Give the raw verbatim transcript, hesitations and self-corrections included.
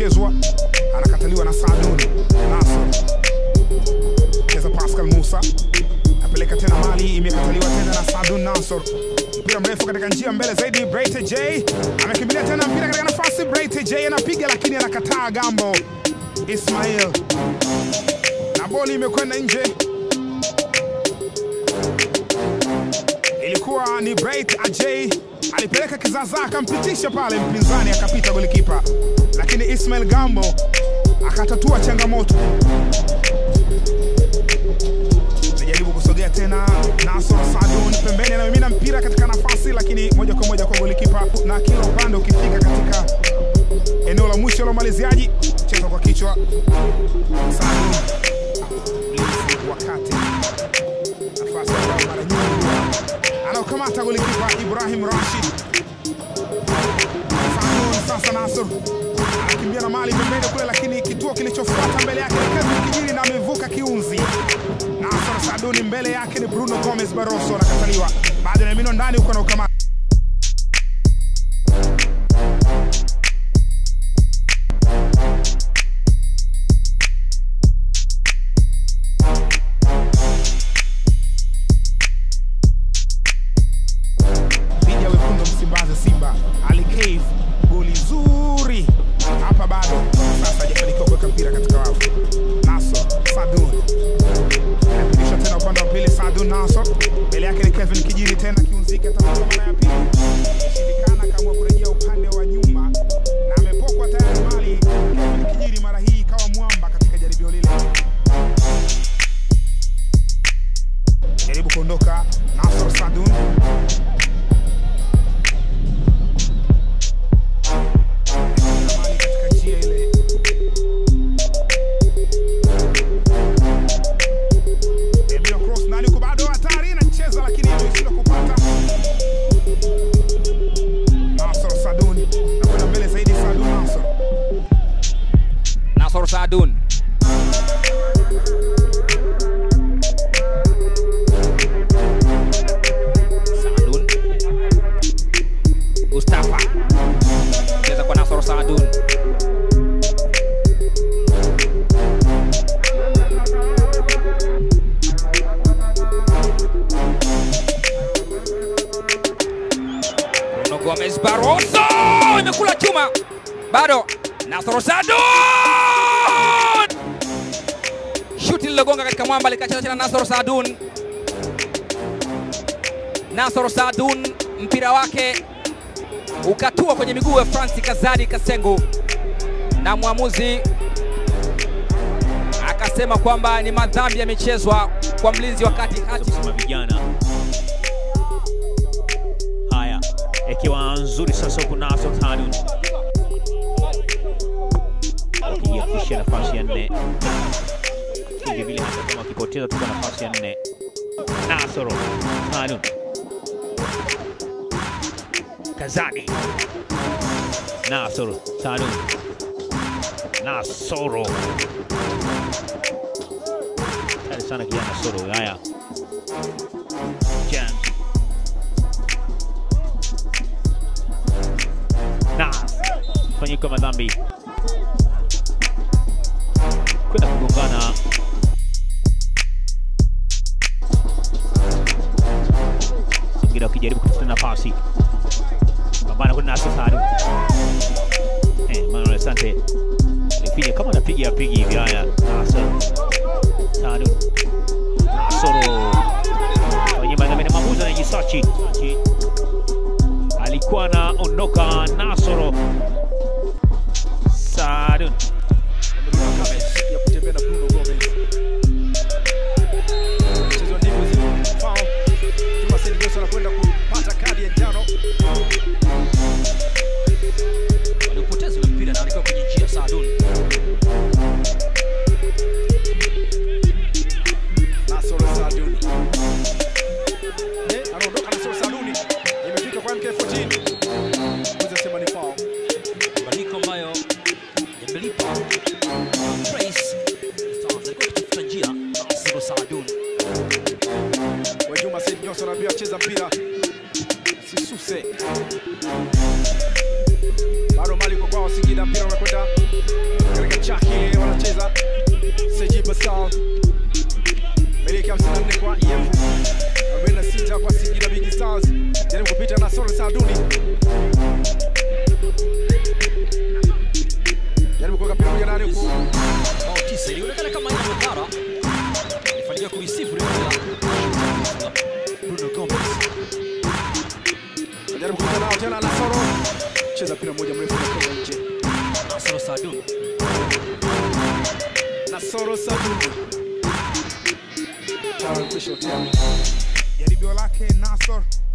inachezwa, anakataliwa na Saadun. Nassor cheza Pascal Musa, apeleka tena mali, imekataliwa tena na Saadun. Nassor mpira mrefu katika njia mbele zaidi, Brayte J amekimbilia tena mpira katika nafasi, Brayte J anapiga lakini anakataa Gambo Ismail, na boli imekwenda nje. Ilikuwa ni Brayte J alipeleka kizaza akampitisha pale mpinzani, akapita golikipa, lakini Ismail Gambo akatatua changamoto. Anajaribu kusogea tena Nassor Saadun pembeni, anamimina mpira katika nafasi, lakini moja kwa moja kwa golikipa, na kila upande ukifika katika eneo la mwisho la maliziaji, cheza kwa kichwa. Saadun wakati nafasi ya mara nyingi anaokamata golikipa Ibrahim Rashid. Saadun sasa, Nassor anakimbia na mali pembeni kule, lakini kituo kilichofuata mbele yake ni Kevin Kijiri na amevuka kiunzi. Nassor Saadun mbele yake ni Bruno Gomez Barroso, anakataliwa. Baada ya mino ndani huko na ukamata. Media wekundu Msimbazi Simba, Ali Cave goli zuri. Hapa bado sasa hajafanikiwa kuweka mpira katika wavu. Nassor Saadun anapitisha tena upande wa pili, Saadun Nassor mbele yake ni Kevin Kijiri tena kiunzike, atafuta mara ya pili, shindikana, kama kurejea upande wa nyuma na amepokwa tayari mali. Kevin Kijiri mara hii ikawa mwamba katika jaribio lile, jaribu kuondoka Nassor Saadun. Nassor Saadun Saadun Mustafa cheza kwa Nassor Saadun. Bruno Gomez Barroso imekula chuma, bado Nassor Saadun shuti lilogonga katika mwamba, likacheza tena Nassor Saadun. Nassor Saadun mpira wake ukatua kwenye miguu ya Francis Kazadi Kasengu, na mwamuzi akasema kwamba ni madhambi yamechezwa kwa mlinzi wakati hati kusema vijana. Haya, ikiwa nzuri sasa huko Nassor Saadun kisha nafasi ya nne, hivi vile hata kama akipoteza tu nafasi ya nne. Nassor Saadun Kazadi, Nassor Saadun, Nassor kali sana kijana Nassor. Haya, Jan Nas fanyika madhambi kwenda kugongana Singida wakijaribu kutafuta nafasi, pambana kwa Nassor Saadun. Eh, Manuel Asante nipiga kama anapiga apigi hivi. Haya, Nassor Saadun, Nassor kwenye madhambi na maamuzi na jisachi, alikuwa anaondoka Nassor Saadun ya kutembea na Bruno Gomez. Mchezo ndivyo zile foul. Juma Said Johnson anakwenda kupata kadi ya njano. Walipoteza mpira na alikuwa kwenye njia Saadun. Nassor Saadun. Eh, anaondoka Nassor Saadun. Imefika kwa M K kumi na nne. Mmoja sema ni foul. Badiliko ambayo yamelipa Praise Stars alikuwa kutafuta njia Nassor Saadun. Kwa Juma Said Johnson anambia cheza mpira sisuse, bado mali kwa kwao. wa Singida, mpira unakwenda katika chaki, wanacheza Sejiba Sound. Meleka hamsini na nne kwa E F, arobaini na sita kwa Singida Big Stars. Jaribu kupita Nassor Saadun. Jaribu kuweka mpira moja ndani huko. Oh, tisa ilionekana kama hiyo Ngara. Alifanikiwa kureceive mpira. Bruno Gomez. Jaribu kupita nao tena Nassor. Cheza mpira moja mrefu kwa nje. Nassor Saadun. Nassor Saadun. Jaribio lake Nassor